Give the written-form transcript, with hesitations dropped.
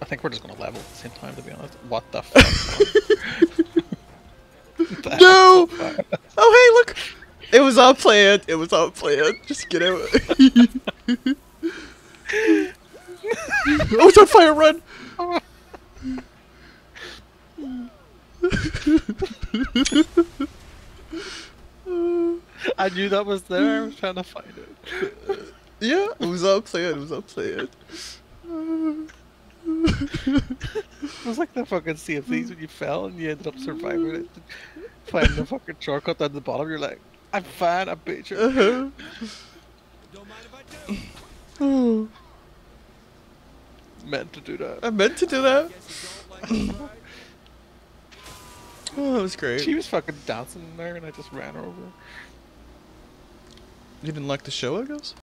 I think we're just gonna level at the same time, to be honest. What the fuck? No! Oh, hey, look! It was all planned. It was all planned. Just get out. Oh, it's on fire! Run! I knew that was there. I was trying to find it. Yeah, it was all planned. It was all planned. It was like the fucking Sea of Thieves when you fell and you ended up surviving it. Finding the fucking shortcut down the bottom. You're like, I'm fine. I beat you. Don't mind if I do. Meant to do that. I meant to do that. Guess you don't like it, right? Oh, that was great. She was fucking dancing in there and I just ran her over. You didn't like the show, I guess?